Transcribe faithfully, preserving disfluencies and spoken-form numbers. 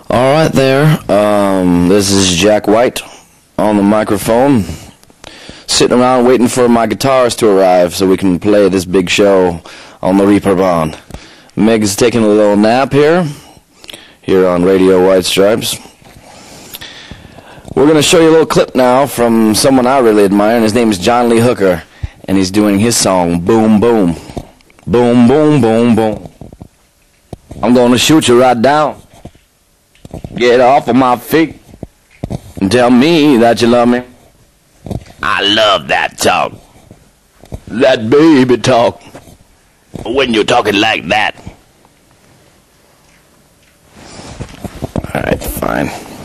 All right there. Um, this is Jack White on the microphone, sitting around waiting for my guitars to arrive so we can play this big show on the Reeperbahn. Meg's taking a little nap here, here on Radio White Stripes. We're going to show you a little clip now from someone I really admire, and his name is John Lee Hooker, and he's doing his song, Boom Boom. Boom, boom, boom, boom. I'm going to shoot you right down. Get off of my feet and tell me that you love me. I love that talk. That baby talk. When you're talking like that. Alright, fine.